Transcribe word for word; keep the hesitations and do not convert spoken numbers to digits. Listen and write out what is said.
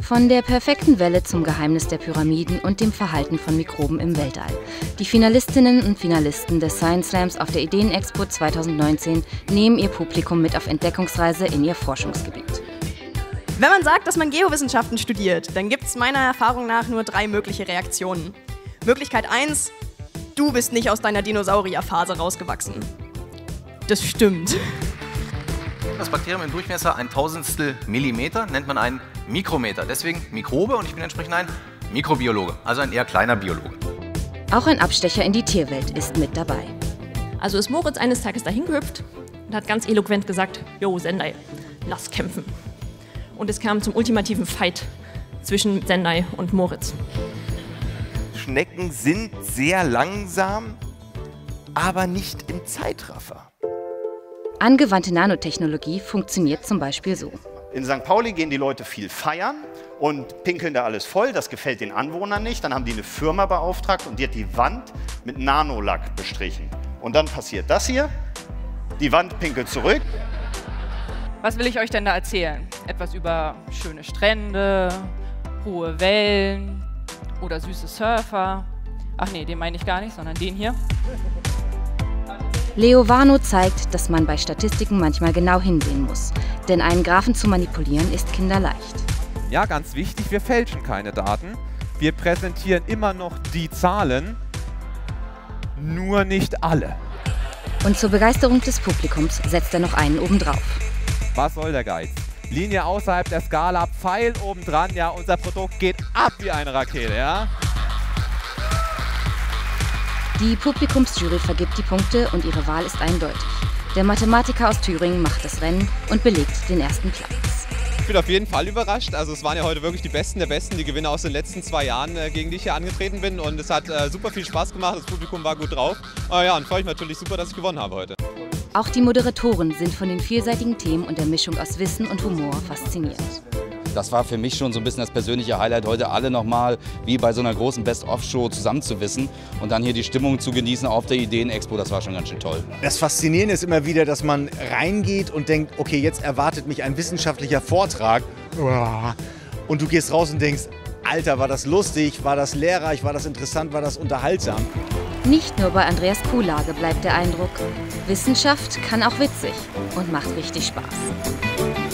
Von der perfekten Welle zum Geheimnis der Pyramiden und dem Verhalten von Mikroben im Weltall. Die Finalistinnen und Finalisten des Science Slams auf der Ideenexpo zweitausendneunzehn nehmen ihr Publikum mit auf Entdeckungsreise in ihr Forschungsgebiet. Wenn man sagt, dass man Geowissenschaften studiert, dann gibt es meiner Erfahrung nach nur drei mögliche Reaktionen. Möglichkeit eins: Du bist nicht aus deiner Dinosaurierphase rausgewachsen. Das stimmt. Das Bakterium im Durchmesser ein Tausendstel Millimeter nennt man einen Mikrometer. Deswegen Mikrobe und ich bin entsprechend ein Mikrobiologe, also ein eher kleiner Biologe. Auch ein Abstecher in die Tierwelt ist mit dabei. Also ist Moritz eines Tages dahin gehüpft und hat ganz eloquent gesagt: Jo, Sendai, lass kämpfen. Und es kam zum ultimativen Fight zwischen Sendai und Moritz. Schnecken sind sehr langsam, aber nicht im Zeitraffer. Angewandte Nanotechnologie funktioniert zum Beispiel so. In Sankt Pauli gehen die Leute viel feiern und pinkeln da alles voll. Das gefällt den Anwohnern nicht. Dann haben die eine Firma beauftragt und die hat die Wand mit Nanolack bestrichen. Und dann passiert das hier. Die Wand pinkelt zurück. Was will ich euch denn da erzählen? Etwas über schöne Strände, hohe Wellen oder süße Surfer. Ach nee, den meine ich gar nicht, sondern den hier. Leo Warnow zeigt, dass man bei Statistiken manchmal genau hinsehen muss. Denn einen Graphen zu manipulieren ist kinderleicht. Ja, ganz wichtig, wir fälschen keine Daten. Wir präsentieren immer noch die Zahlen, nur nicht alle. Und zur Begeisterung des Publikums setzt er noch einen obendrauf. Was soll der Geiz? Linie außerhalb der Skala, Pfeil obendran, ja, unser Produkt geht ab wie eine Rakete, ja? Die Publikumsjury vergibt die Punkte und ihre Wahl ist eindeutig. Der Mathematiker aus Thüringen macht das Rennen und belegt den ersten Platz. Ich bin auf jeden Fall überrascht. Also es waren ja heute wirklich die Besten der Besten, die Gewinner aus den letzten zwei Jahren, äh, gegen die ich hier angetreten bin. Und es hat äh, super viel Spaß gemacht, das Publikum war gut drauf. Äh, ja, und freue mich natürlich super, dass ich gewonnen habe heute. Auch die Moderatoren sind von den vielseitigen Themen und der Mischung aus Wissen und Humor fasziniert. Das war für mich schon so ein bisschen das persönliche Highlight, heute alle nochmal wie bei so einer großen Best-of-Show zusammenzuwissen und dann hier die Stimmung zu genießen auf der Ideenexpo, das war schon ganz schön toll. Das Faszinierende ist immer wieder, dass man reingeht und denkt, okay, jetzt erwartet mich ein wissenschaftlicher Vortrag und du gehst raus und denkst, Alter, war das lustig, war das lehrreich, war das interessant, war das unterhaltsam. Nicht nur bei Andreas Kuhlage bleibt der Eindruck, Wissenschaft kann auch witzig und macht richtig Spaß.